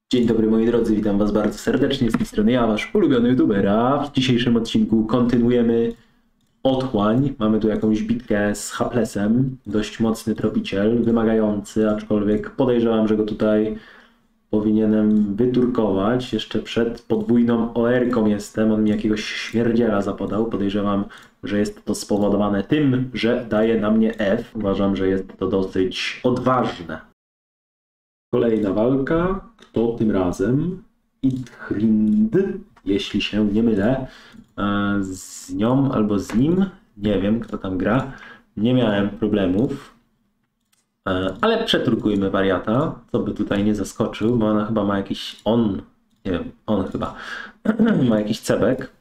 Dzień dobry moi drodzy, witam was bardzo serdecznie, z tej strony ja, wasz ulubiony youtubera. W dzisiejszym odcinku kontynuujemy otchłań. Mamy tu jakąś bitkę z Haplesem, dość mocny tropiciel, wymagający, aczkolwiek podejrzewam, że go tutaj powinienem wyturkować. Jeszcze przed podwójną OR-ką jestem, on mi jakiegoś śmierdziela zapodał. Podejrzewam, że jest to spowodowane tym, że daje na mnie F. Uważam, że jest to dosyć odważne. Kolejna walka, kto tym razem? Ithrind, jeśli się nie mylę, z nią albo z nim, nie wiem kto tam gra, nie miałem problemów, ale przeturkujmy wariata, co by tutaj nie zaskoczył, bo ona chyba ma jakiś, nie wiem, on chyba ma jakiś cebek,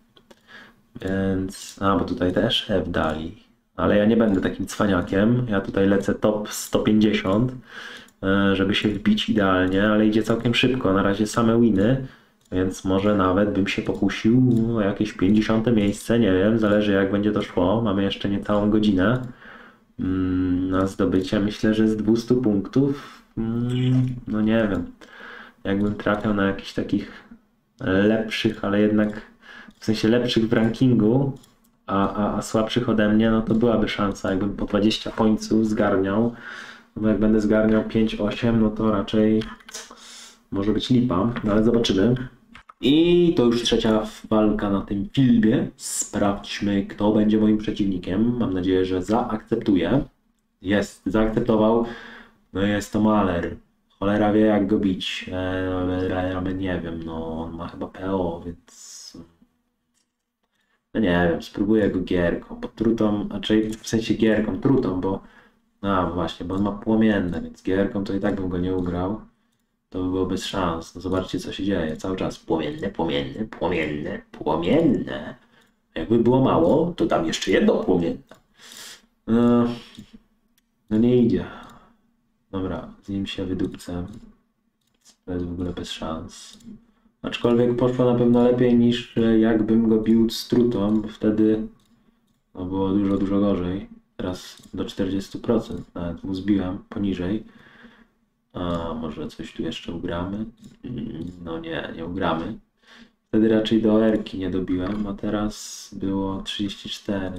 więc, bo tutaj też F dali, ale ja nie będę takim cwaniakiem, ja tutaj lecę top 150, żeby się wbić idealnie, ale idzie całkiem szybko. Na razie same winy, więc może nawet bym się pokusił o jakieś 50 miejsce, nie wiem, zależy jak będzie to szło. Mamy jeszcze niecałą godzinę na zdobycie, myślę, że z 200 punktów, no nie wiem, jakbym trafiał na jakichś takich lepszych, ale jednak w sensie lepszych w rankingu, a słabszych ode mnie, no to byłaby szansa, jakbym po 20 pońców zgarniał. No jak będę zgarniał 5-8, no to raczej może być lipa, no ale zobaczymy. I to już trzecia walka na tym filmie. Sprawdźmy, kto będzie moim przeciwnikiem. Mam nadzieję, że zaakceptuje. Zaakceptował. No jest to Maler. Cholera wie jak go bić. Ale nie wiem, no on ma chyba PO, więc... No nie wiem, spróbuję go gierką, bo trutą, raczej w sensie gierką, trutą, bo... właśnie, bo on ma płomienne, więc gierką to i tak bym go nie ugrał. To by było bez szans. No zobaczcie co się dzieje. Cały czas płomienne, płomienne, płomienne, płomienne. Jakby było mało, to dam jeszcze jedno płomienne. No nie idzie. Dobra, z nim się wydupcę. To jest w ogóle bez szans. Aczkolwiek poszło na pewno lepiej niż jakbym go bił z trutą, bo wtedy no było dużo gorzej. Teraz do 40% nawet mu zbiłem poniżej. A może coś tu jeszcze ugramy? No nie ugramy. Wtedy raczej do R-ki nie dobiłem, a teraz było 34.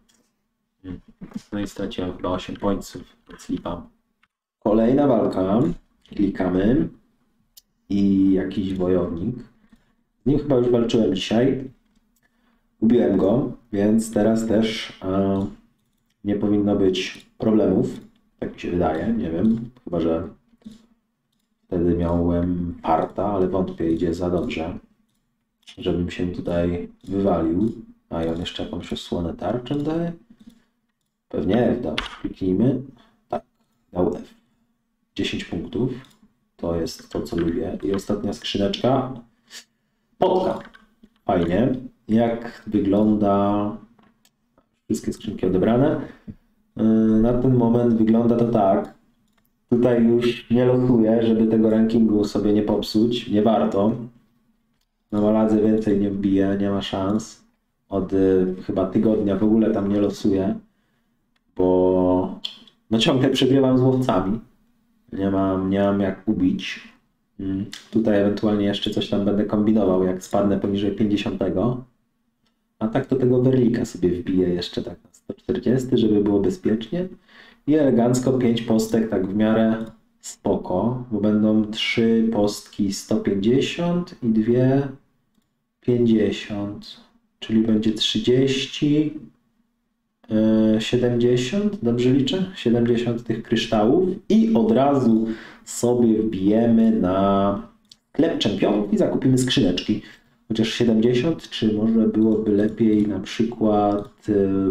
No i straciłem chyba 8 pońców, więc lipam. Kolejna walka. Klikamy. I jakiś wojownik. Z nim chyba już walczyłem dzisiaj. Ubiłem go, więc teraz też... nie powinno być problemów, tak mi się wydaje, nie wiem, chyba że wtedy miałem parta, ale wątpię, idzie za dobrze, żebym się tutaj wywalił. A i on jeszcze jakąś osłonę tarczę daje? Pewnie F dał, kliknijmy. Tak, dał F. 10 punktów, to jest to co lubię. I ostatnia skrzyneczka, potka. Fajnie, jak wygląda... Wszystkie skrzynki odebrane. Na ten moment wygląda to tak. Tutaj już nie losuję, żeby tego rankingu sobie nie popsuć. Nie warto. Na Maladze więcej nie wbiję, nie ma szans. Od chyba tygodnia w ogóle tam nie losuję. Bo no ciągle przegrywam z łowcami. Nie mam jak ubić. Tutaj ewentualnie jeszcze coś tam będę kombinował, jak spadnę poniżej 50. A tak to tego berlika sobie wbiję jeszcze tak na 140, żeby było bezpiecznie. I elegancko 5 postek tak w miarę spoko, bo będą 3 postki 150 i 2 50, czyli będzie 30, 70, dobrze liczę? 70 tych kryształów i od razu sobie wbijemy na sklep czempionów i zakupimy skrzyneczki. Chociaż 70, czy może byłoby lepiej na przykład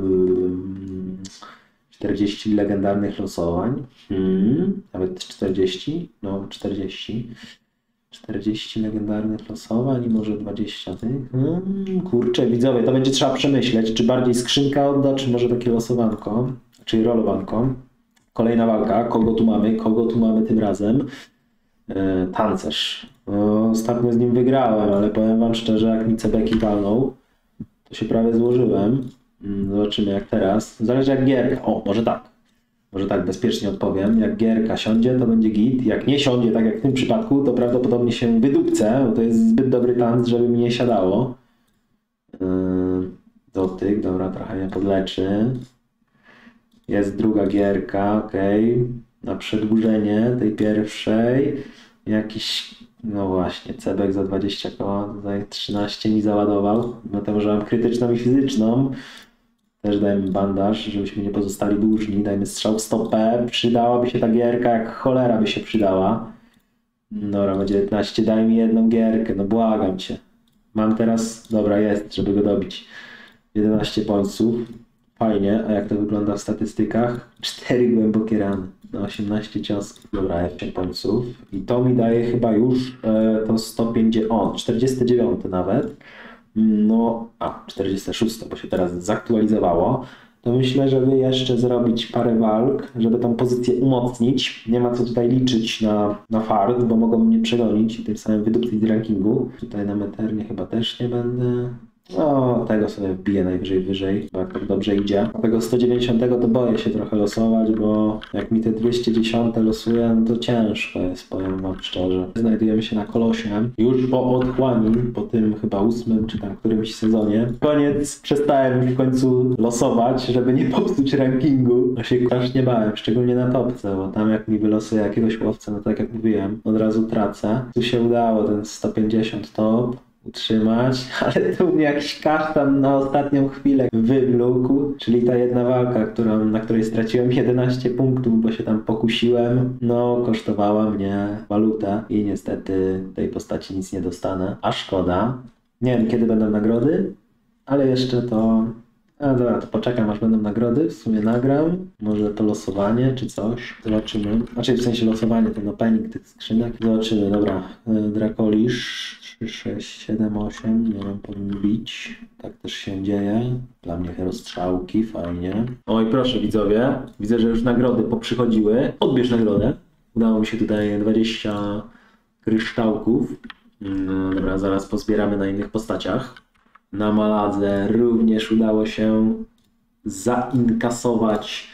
40 legendarnych losowań? Nawet 40? No 40. 40 legendarnych losowań i może 20 tych. Kurczę, widzowie, to będzie trzeba przemyśleć, czy bardziej skrzynka odda, czy może takie losowanko, czyli rolowanko. Kolejna walka, kogo tu mamy tym razem? Tancerz. No, ostatnio z nim wygrałem, ale powiem wam szczerze, jak mi cebeki walnął, to się prawie złożyłem. Zobaczymy jak teraz. Zależy jak gierka. O, może tak. Może tak bezpiecznie odpowiem. Jak gierka siądzie, to będzie git. Jak nie siądzie, tak jak w tym przypadku, to prawdopodobnie się wydupcę, bo to jest zbyt dobry tanc, żeby mi nie siadało. Dotyk, dobra, trochę mnie podleczy. Jest druga gierka, ok. Na przedłużenie tej pierwszej. Jakiś, no właśnie, cebek za 20 koła, tutaj 13 mi załadował. No to może mam krytyczną i fizyczną. Też dajmy bandaż, żebyśmy nie pozostali dłużni. Dajmy strzał w stopę. Przydałaby się ta gierka, jak cholera by się przydała. Dobra, ma 19, daj mi jedną gierkę, no błagam cię. Mam teraz, dobra jest, żeby go dobić. 11 pońców. Fajnie, a jak to wygląda w statystykach? 4 głębokie rany na 18 ciosów. Dobra, 8 pońców. I to mi daje chyba już to 150, 49 nawet. No, 46, bo się teraz zaktualizowało. To myślę, żeby jeszcze zrobić parę walk, żeby tą pozycję umocnić. Nie ma co tutaj liczyć na fart, bo mogą mnie przegonić i tym samym wydupcyć z rankingu. Tutaj na Meternie chyba też nie będę. No, tego sobie wbiję najwyżej wyżej, bo jak tak dobrze idzie. A tego 190 to boję się trochę losować, bo jak mi te 210 losuję, no to ciężko jest, powiem wam szczerze. Znajdujemy się na kolosie. Już po otchłani, po tym chyba 8 czy tam którymś sezonie. Koniec, przestałem już w końcu losować, żeby nie popsuć rankingu. Ja się strasznie bałem, szczególnie na topce, bo tam jak mi wylosuje jakiegoś łowcę, no tak jak mówiłem, od razu tracę. Tu się udało ten 150 top utrzymać, ale tu mnie jakiś kasztan na ostatnią chwilę wywlókł, czyli ta jedna walka, na której straciłem 11 punktów, bo się tam pokusiłem, no kosztowała mnie walutę i niestety tej postaci nic nie dostanę, a szkoda. Nie wiem, kiedy będą nagrody, ale jeszcze to... A dobra, to poczekam, aż będą nagrody, w sumie nagram, może to losowanie czy coś, zobaczymy. Znaczy w sensie losowanie, ten opening tych skrzynek, zobaczymy, dobra, Drakolisz 3, 6, 7, 8, nie wiem, powinien bić, tak też się dzieje, dla mnie rozstrzałki, fajnie. Oj proszę widzowie, widzę, że już nagrody poprzychodziły, odbierz nagrodę, udało mi się tutaj 20 kryształków, no dobra, zaraz pozbieramy na innych postaciach. Na Maladze również udało się zainkasować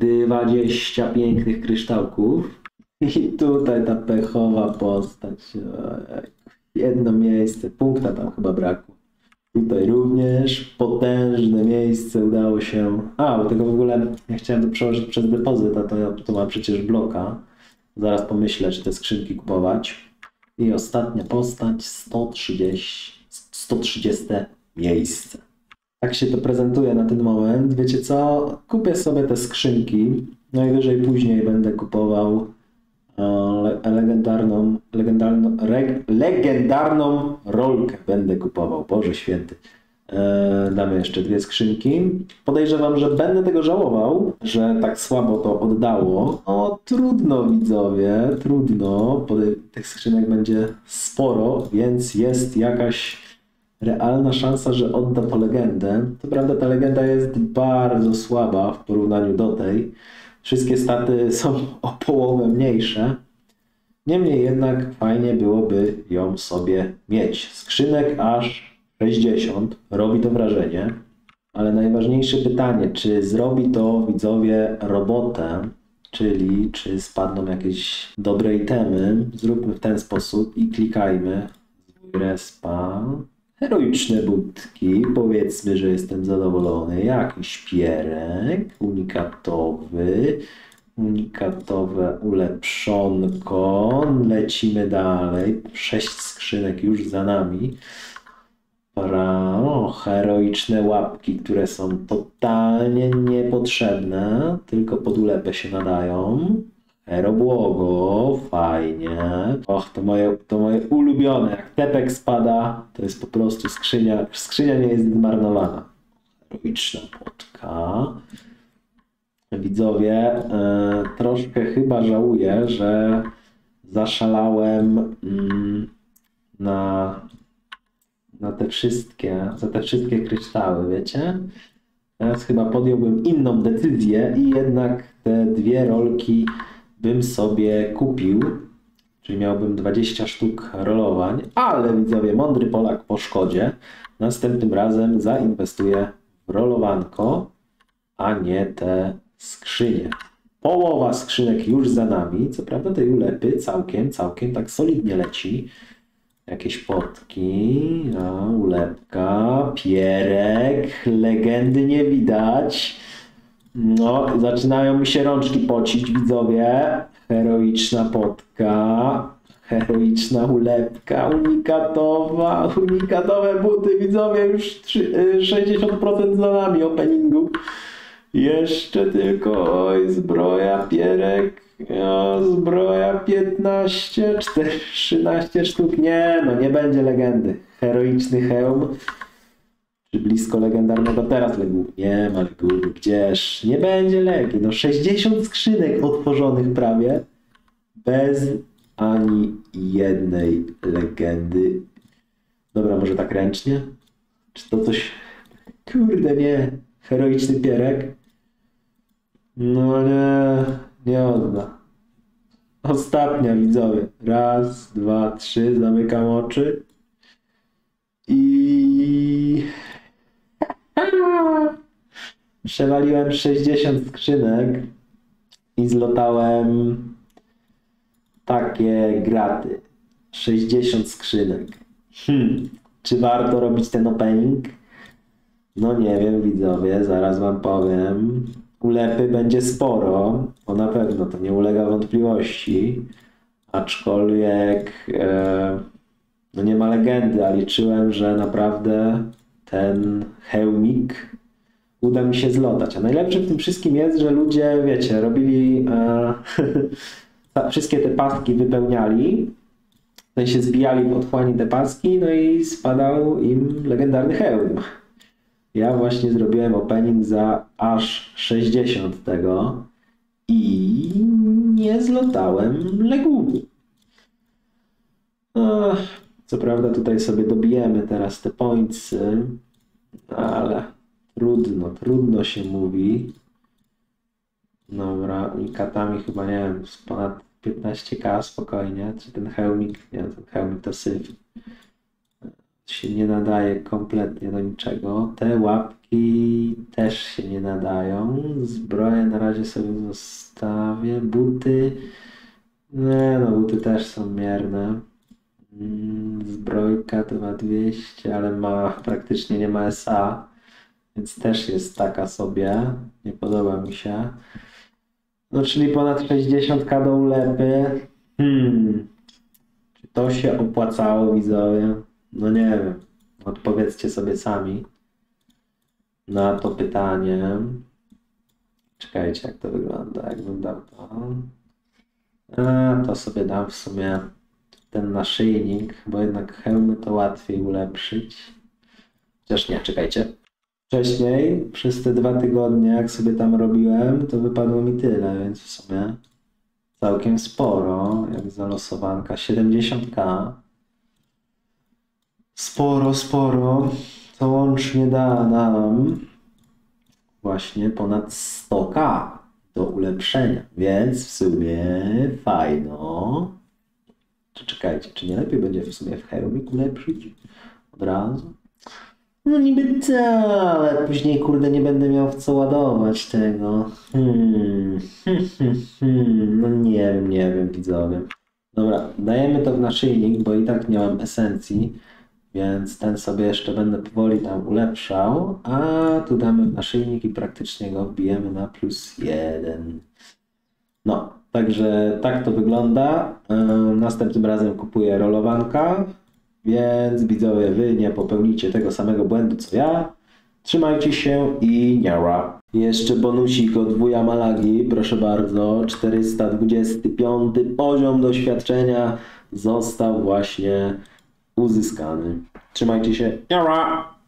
20 pięknych kryształków. I tutaj ta pechowa postać. Jedno miejsce, punkta tam chyba brakło. Tutaj również potężne miejsce udało się... bo tego w ogóle ja chciałem to przełożyć przez depozyt, a to ma przecież bloka. Zaraz pomyślę, czy te skrzynki kupować. I ostatnia postać 130 miejsce. Tak się to prezentuje na ten moment. Wiecie co? Kupię sobie te skrzynki. Najwyżej później będę kupował legendarną rolkę. Będę kupował. Boże święty. Damy jeszcze 2 skrzynki. Podejrzewam, że będę tego żałował, że tak słabo to oddało. Trudno widzowie, trudno. Tych skrzynek będzie sporo, więc jest jakaś realna szansa, że odda to legendę. To prawda, ta legenda jest bardzo słaba w porównaniu do tej. Wszystkie staty są o połowę mniejsze. Niemniej jednak fajnie byłoby ją sobie mieć. Skrzynek aż 60. Robi to wrażenie. Ale najważniejsze pytanie, czy zrobi to widzowie robotę, czyli czy spadną jakieś dobre itemy. Zróbmy w ten sposób i klikajmy. Respa. Heroiczne budki, powiedzmy, że jestem zadowolony. Jakiś pierek, unikatowe ulepszonko. Lecimy dalej. 6 skrzynek już za nami. Heroiczne łapki, które są totalnie niepotrzebne, tylko pod ulepę się nadają. Herobłogo, fajnie. To moje ulubione. Jak tepek spada, to jest po prostu skrzynia. Skrzynia nie jest zmarnowana. Heroiczna płotka. Widzowie, troszkę chyba żałuję, że zaszalałem za te wszystkie kryształy, wiecie? Teraz chyba podjąłbym inną decyzję i jednak te 2 rolki bym sobie kupił, czyli miałbym 20 sztuk rolowań, ale widzowie, mądry Polak po szkodzie, następnym razem zainwestuje w rolowanko, a nie te skrzynie. Połowa skrzynek już za nami. Co prawda tej ulepy całkiem tak solidnie leci. Jakieś potki, ulepka, pierek, legendy nie widać. No, zaczynają mi się rączki pocić, widzowie. Heroiczna potka, heroiczna ulepka, unikatowe buty, widzowie, już 60% za nami openingu. Jeszcze tylko, oj, zbroja, pierek, zbroja 15, 13 sztuk, nie, no nie będzie legendy. Heroiczny hełm, czy blisko legendarnego teraz legumu, nie ma legumu, gdzież, nie będzie legi, no 60 skrzynek otworzonych prawie, bez ani jednej legendy. Dobra, może tak ręcznie? Czy to coś, kurde nie, heroiczny pierek? No nie odda. Ostatnia, widzowie. Raz, dwa, trzy, zamykam oczy. I... Przewaliłem 60 skrzynek i zlotałem takie graty. 60 skrzynek. Czy warto robić ten opening? No nie wiem, widzowie, zaraz wam powiem. Ulepy będzie sporo, bo na pewno to nie ulega wątpliwości. Aczkolwiek no nie ma legendy, a liczyłem, że naprawdę ten hełmik uda mi się zlotać. A najlepsze w tym wszystkim jest, że ludzie, wiecie, robili wszystkie te paski wypełniali, w sensie zbijali w otchłani te paski, no i spadał im legendarny hełm. Ja właśnie zrobiłem opening za aż 60 tego i nie zlotałem legumu. Co prawda tutaj sobie dobijemy teraz te pointsy, ale trudno się mówi. Dobra, unikatami chyba nie wiem, z ponad 15k spokojnie, czy ten hełmik, nie, ten hełmik to syf. Się nie nadaje kompletnie do niczego. Te łapki też się nie nadają. Zbroję na razie sobie zostawię. Buty. Nie no, buty też są mierne. Zbrojka to ma 200, ale praktycznie nie ma SA. Więc też jest taka sobie. Nie podoba mi się. No czyli ponad 60k do ulepy. Czy to się opłacało, widzowie? No nie wiem, odpowiedzcie sobie sami na to pytanie. Czekajcie, jak to wygląda, jak bym dał to. To sobie dam w sumie ten naszyjnik, bo jednak hełmy to łatwiej ulepszyć. Chociaż nie, czekajcie. Wcześniej, przez te 2 tygodnie, jak sobie tam robiłem, to wypadło mi tyle, więc w sumie całkiem sporo, jak za losowanka, 70k. Sporo, to łącznie da nam właśnie ponad 100k do ulepszenia, więc w sumie fajno. Czekajcie, czy nie lepiej będzie w sumie w hełmik ulepszyć od razu? No niby tak, ale później kurde nie będę miał w co ładować tego. No nie wiem, widzowie. Dobra, dajemy to w naszyjnik, bo i tak nie mam esencji. Więc ten sobie jeszcze będę powoli tam ulepszał, a tu damy w naszyjnik i praktycznie go wbijemy na +1. No, także tak to wygląda. Następnym razem kupuję rolowanka, więc widzowie, wy nie popełnicie tego samego błędu co ja. Trzymajcie się i niara. Jeszcze bonusik od wuja Malagi, proszę bardzo, 425 poziom doświadczenia został właśnie uzyskany. Trzymajcie się. Niara!